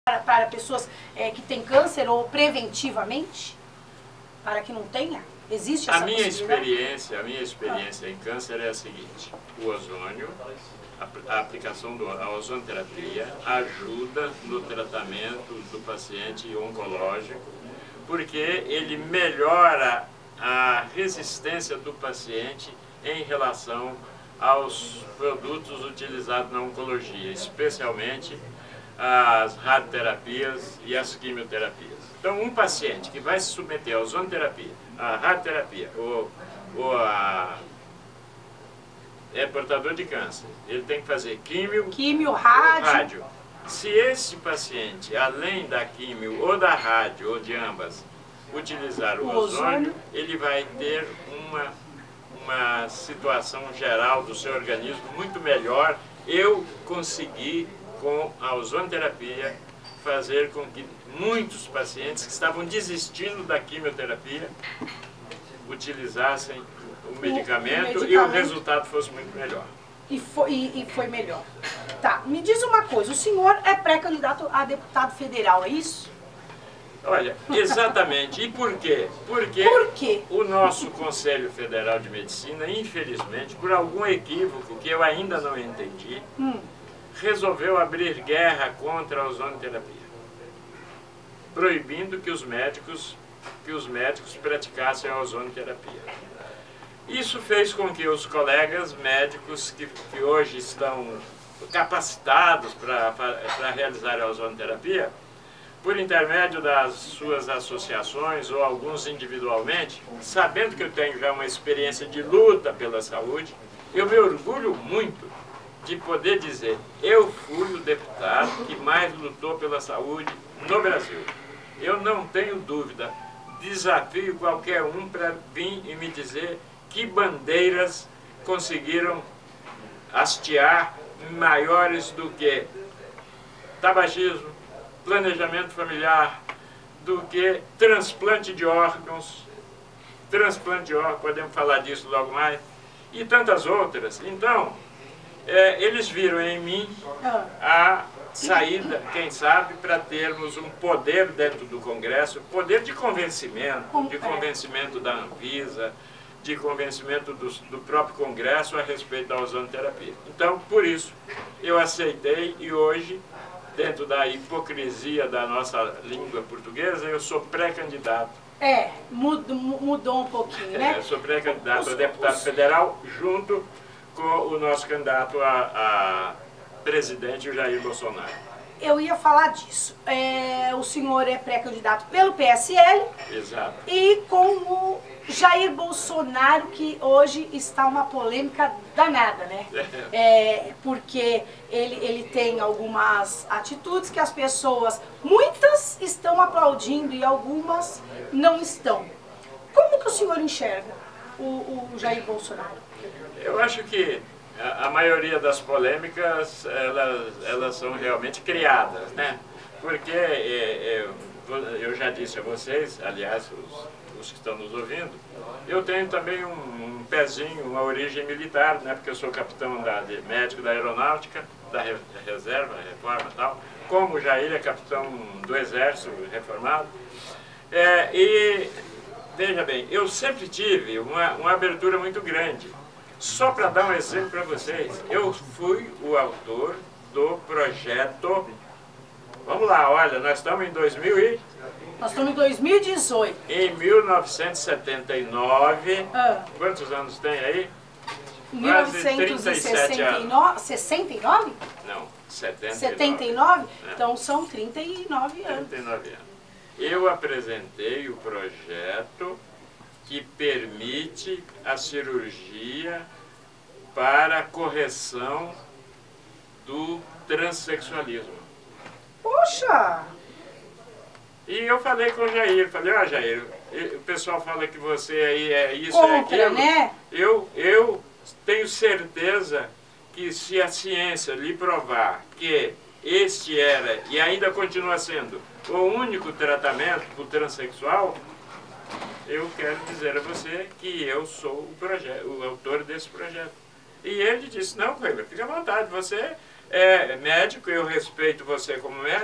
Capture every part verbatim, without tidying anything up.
para, para pessoas é, que têm câncer ou preventivamente? Para que não tenha? Existe essa a minha possibilidade? experiência, a minha experiência em câncer é a seguinte: o ozônio, a, a aplicação da ozonoterapia ajuda no tratamento do paciente oncológico, porque ele melhora a resistência do paciente em relação aos produtos utilizados na oncologia, especialmente as radioterapias e as quimioterapias. Então, um paciente que vai se submeter à ozonoterapia, à radioterapia ou, ou a é portador de câncer, ele tem que fazer químio, químio, rádio. rádio. Se esse paciente, além da químio ou da rádio, ou de ambas, utilizar o, o ozônio, ozônio, ele vai ter uma, uma situação geral do seu organismo muito melhor. Eu consegui, com a ozonoterapia, fazer com que muitos pacientes que estavam desistindo da quimioterapia utilizassem o medicamento, o medicamento. E o resultado fosse muito melhor. E foi, e, e foi melhor. Tá, me diz uma coisa, o senhor é pré-candidato a deputado federal, é isso? Olha, exatamente. E por quê? Porque por quê? O nosso Conselho Federal de Medicina, infelizmente, por algum equívoco que eu ainda não entendi, hum. resolveu abrir guerra contra a ozonoterapia, proibindo que os médicos, que os médicos praticassem a ozonoterapia. Isso fez com que os colegas médicos que, que hoje estão capacitados para realizar a ozonoterapia, por intermédio das suas associações ou alguns individualmente, sabendo que eu tenho já uma experiência de luta pela saúde, eu me orgulho muito de poder dizer: eu fui o deputado que mais lutou pela saúde no Brasil. Eu não tenho dúvida, desafio qualquer um para vir e me dizer que bandeiras conseguiram hastear maiores do que tabagismo, planejamento familiar, do que transplante de órgãos, transplante de órgãos, podemos falar disso logo mais, e tantas outras. Então, é, eles viram em mim a saída, quem sabe, para termos um poder dentro do Congresso, poder de convencimento, de convencimento da Anvisa, de convencimento do, do próprio Congresso a respeito da ozonoterapia. Então, por isso, eu aceitei e hoje, dentro da hipocrisia da nossa língua portuguesa, eu sou pré-candidato. É, mudou, mudou um pouquinho, né? É, eu sou pré-candidato a deputado os... federal, junto com o nosso candidato a, a presidente, o Jair Bolsonaro. Eu ia falar disso. É, o senhor é pré-candidato pelo P S L. Exato. E com o Jair Bolsonaro, que hoje está uma polêmica danada, né? É, porque ele, ele tem algumas atitudes que as pessoas, muitas estão aplaudindo e algumas não estão. Como que o senhor enxerga o, o Jair Bolsonaro? Eu acho que a, a maioria das polêmicas, elas, elas são realmente criadas, né? Porque é, é, eu já disse a vocês, aliás, os, os que estão nos ouvindo, eu tenho também um, um pezinho, uma origem militar, né? Porque eu sou capitão da, de, médico da aeronáutica, da, re, da reserva, reforma e tal, como o Jair é capitão do exército reformado. É, e, veja bem, eu sempre tive uma, uma abertura muito grande. Só para dar um exemplo para vocês, eu fui o autor do projeto. Vamos lá, olha, nós estamos em dois mil e... Nós estamos em dois mil e dezoito. Em mil novecentos e setenta e nove, ah. quantos anos tem aí? mil novecentos e sessenta e nove? sessenta e nove? Não, setenta e nove. setenta e nove? É. Então são trinta e nove anos. trinta e nove anos. Eu apresentei o projeto que permite a cirurgia para a correção do transexualismo. Poxa! E eu falei com o Jair, falei: ó, oh, Jair, o pessoal fala que você aí é isso, Contra, é aquilo. Né? Eu, eu tenho certeza que se a ciência lhe provar que este era, e ainda continua sendo, o único tratamento para o transexual, eu quero dizer a você que eu sou o, projeto, o autor desse projeto. E ele disse: não, Coimbra, fique à vontade, você é médico, eu respeito você como médico,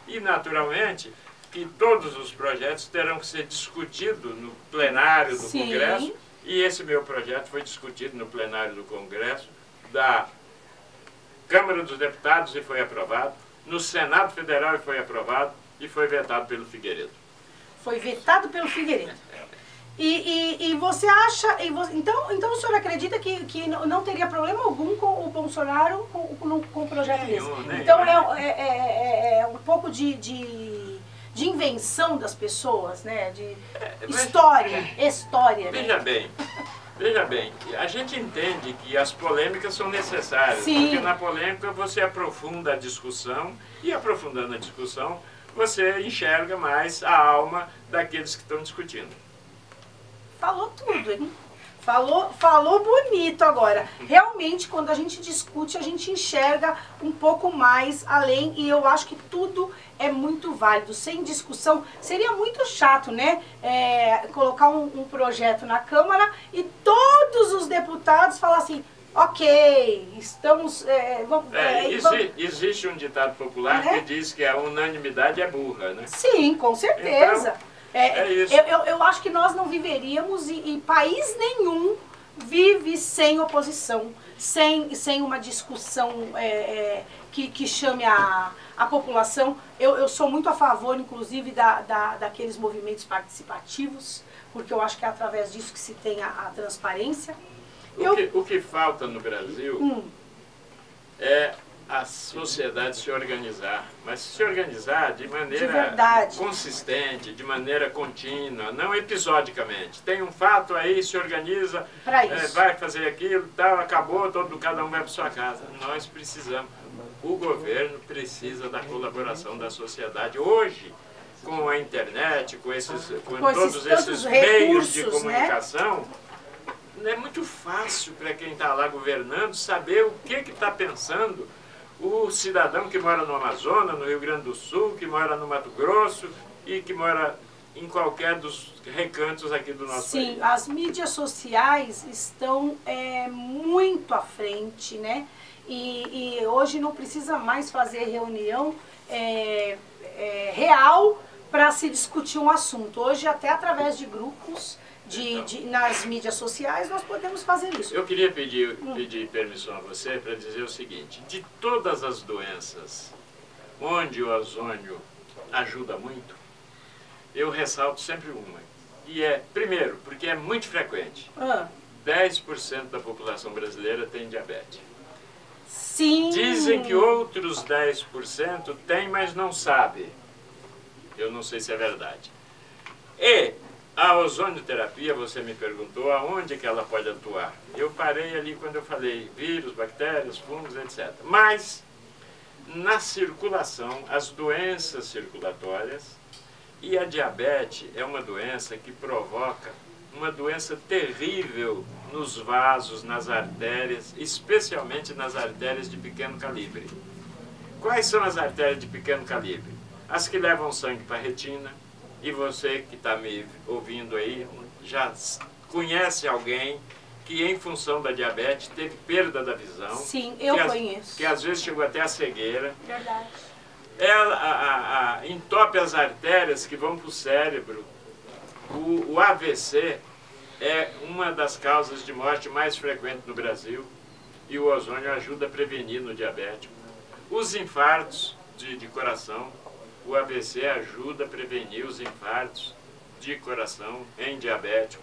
E, naturalmente, que todos os projetos terão que ser discutidos no plenário do Sim. Congresso, e esse meu projeto foi discutido no plenário do Congresso da Câmara dos Deputados e foi aprovado, no Senado Federal e foi aprovado, e foi vetado pelo Figueiredo. Foi vetado pelo Figueiredo. E, e, e você acha, e você, então, então o senhor acredita que, que não teria problema algum com o Bolsonaro com, com, com o projeto desse? Então é, é, é, é um pouco de, de, de invenção das pessoas, né? De é, história, mas, história. Veja né? bem, veja bem, a gente entende que as polêmicas são necessárias, Sim. porque na polêmica você aprofunda a discussão, e aprofundando a discussão, você enxerga mais a alma daqueles que estão discutindo. Falou tudo, hein? Falou, falou bonito agora. Realmente, quando a gente discute, a gente enxerga um pouco mais além, e eu acho que tudo é muito válido. Sem discussão, seria muito chato, né? É, colocar um, um projeto na Câmara e todos os deputados falar assim, ok, estamos... É, vamos, É, é, exi vamos... Existe um ditado popular é? que diz que a unanimidade é burra, né? Sim, com certeza. Então, É, é isso. Eu, eu, eu acho que nós não viveríamos e, e país nenhum vive sem oposição, sem, sem uma discussão é, é, que, que chame a, a população. Eu, eu sou muito a favor, inclusive, da, da, daqueles movimentos participativos, porque eu acho que é através disso que se tem a, a transparência. O, eu... que, o que falta no Brasil hum. é a sociedade se organizar, mas se organizar de maneira de consistente, de maneira contínua, não episodicamente. Tem um fato aí, se organiza, é, vai fazer aquilo, tal, acabou, todo, cada um vai para sua casa. Nós precisamos, o governo precisa da colaboração da sociedade. Hoje, com a internet, com, esses, com, com todos esses, esses meios de comunicação, né? É muito fácil para quem está lá governando saber o que está pensando o cidadão que mora no Amazonas, no Rio Grande do Sul, que mora no Mato Grosso e que mora em qualquer dos recantos aqui do nosso Sim, país. Sim, as mídias sociais estão é, muito à frente, né? E, e hoje não precisa mais fazer reunião é, é, real para se discutir um assunto. Hoje, até através de grupos, de, então, de, nas mídias sociais, nós podemos fazer isso. Eu queria pedir, pedir permissão a você para dizer o seguinte: de todas as doenças onde o ozônio ajuda muito, eu ressalto sempre uma. E é, primeiro, porque é muito frequente. Ah. dez por cento da população brasileira tem diabetes. Sim. Dizem que outros dez por cento tem, mas não sabe. Eu não sei se é verdade. E a ozonioterapia, você me perguntou aonde que ela pode atuar. Eu parei ali quando eu falei vírus, bactérias, fungos, etcétera. Mas na circulação, as doenças circulatórias, e a diabetes é uma doença que provoca uma doença terrível nos vasos, nas artérias, especialmente nas artérias de pequeno calibre. Quais são as artérias de pequeno calibre? As que levam sangue para a retina, e você que está me ouvindo aí já conhece alguém que em função da diabetes teve perda da visão. Sim, eu que conheço. As, que às vezes chegou até a cegueira. Verdade. Ela a, a, a, entope as artérias que vão para o cérebro. O, o A V C é uma das causas de morte mais frequentes no Brasil e o ozônio ajuda a prevenir no diabético. Os infartos de, de coração, o A V C ajuda a prevenir os infartos de coração em diabético.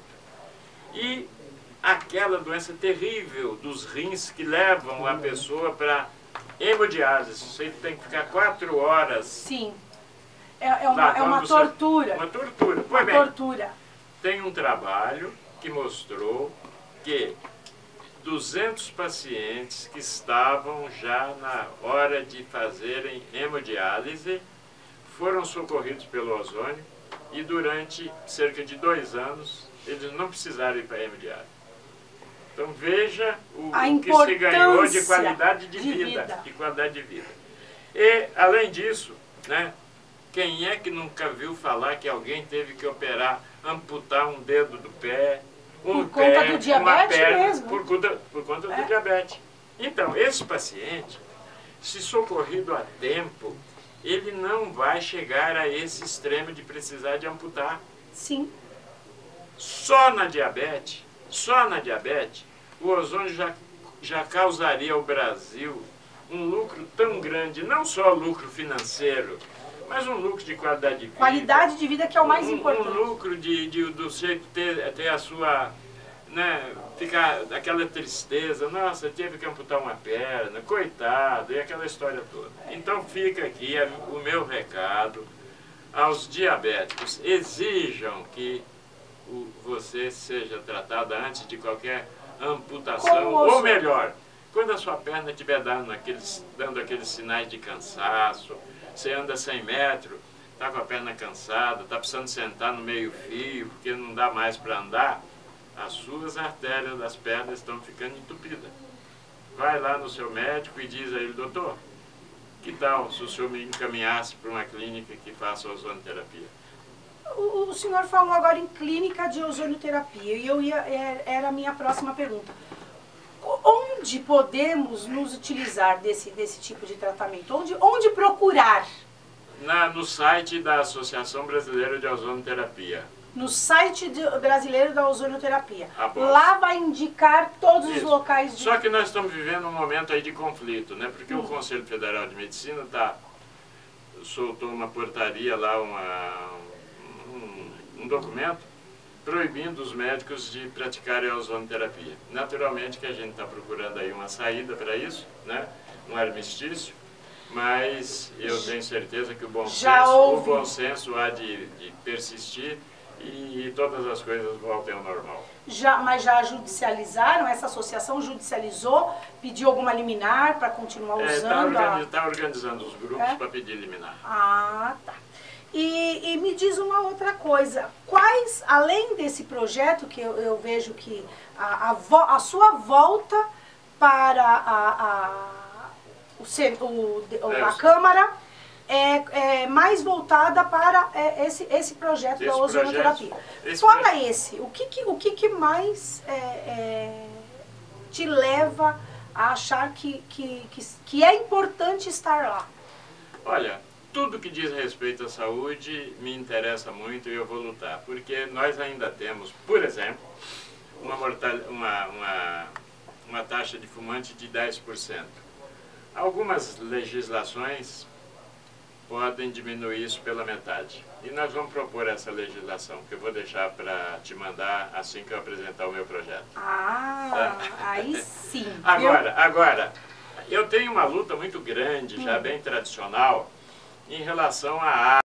E aquela doença terrível dos rins que levam a pessoa para hemodiálise. Você tem que ficar quatro horas. Sim. É, é, uma, é uma tortura. Uma tortura. Uma bem, tortura. Tem um trabalho que mostrou que duzentos pacientes que estavam já na hora de fazerem hemodiálise foram socorridos pelo ozônio e durante cerca de dois anos eles não precisaram ir para a hemodiálise. Então veja o, o que se ganhou de qualidade de, de vida, vida. De qualidade de vida. E além disso, né, quem é que nunca viu falar que alguém teve que operar, amputar um dedo do pé, um por pé, conta do diabetes uma perna, mesmo? Por conta, por conta é. do diabetes. Então, esse paciente, se socorrido a tempo, ele não vai chegar a esse extremo de precisar de amputar. Sim. Só na diabetes, só na diabetes, o ozônio já, já causaria ao Brasil um lucro tão grande, não só lucro financeiro, mas um lucro de qualidade de vida. Qualidade de vida que é o mais um, importante. Um lucro de, de, do sujeito ter, ter a sua, né, ficar aquela tristeza, nossa, teve que amputar uma perna, coitado, e aquela história toda. Então fica aqui o meu recado aos diabéticos, exijam que o, você seja tratada antes de qualquer amputação, ou melhor, quando a sua perna estiver dando aqueles, dando aqueles sinais de cansaço, você anda cem metros, está com a perna cansada, está precisando sentar no meio fio, porque não dá mais para andar, as suas artérias das pernas estão ficando entupidas. Vai lá no seu médico e diz a ele, doutor, que tal se o senhor me encaminhasse para uma clínica que faça ozonoterapia? O, o senhor falou agora em clínica de ozonioterapia e eu ia, era a minha próxima pergunta. Onde podemos nos utilizar desse, desse tipo de tratamento? Onde, onde procurar? Na, no site da Associação Brasileira de Ozonoterapia. No site de, brasileiro da ozonioterapia. Ah, lá vai indicar todos Isso. os locais de... Só que nós estamos vivendo um momento aí de conflito, né? Porque hum. o Conselho Federal de Medicina tá, soltou uma portaria lá, uma, um, um documento, proibindo os médicos de praticarem a ozonoterapia. Naturalmente que a gente está procurando aí uma saída para isso, né? Um armistício, mas eu tenho certeza que o bom, senso, o bom senso há de, de persistir e, e todas as coisas voltem ao normal. Já, mas já judicializaram? Essa associação judicializou? Pediu alguma liminar para continuar usando? Está é, tá organiz, tá organizando os grupos é? para pedir liminar. Ah, tá. E, e me diz uma outra coisa, quais, além desse projeto, que eu, eu vejo que a, a, vo, a sua volta para a, a, o, o, a Câmara é, é mais voltada para é, esse, esse projeto esse da ozonoterapia. Esse Fora projeto. esse, o que, que, o que, que mais é, é, te leva a achar que, que, que, que é importante estar lá? Olha, tudo que diz respeito à saúde me interessa muito e eu vou lutar, porque nós ainda temos, por exemplo, uma, mortal, uma, uma, uma taxa de fumante de dez por cento. Algumas legislações podem diminuir isso pela metade. E nós vamos propor essa legislação, que eu vou deixar para te mandar assim que eu apresentar o meu projeto. Ah, tá? Aí sim. Agora, agora, eu tenho uma luta muito grande, já hum. bem tradicional, em relação à água.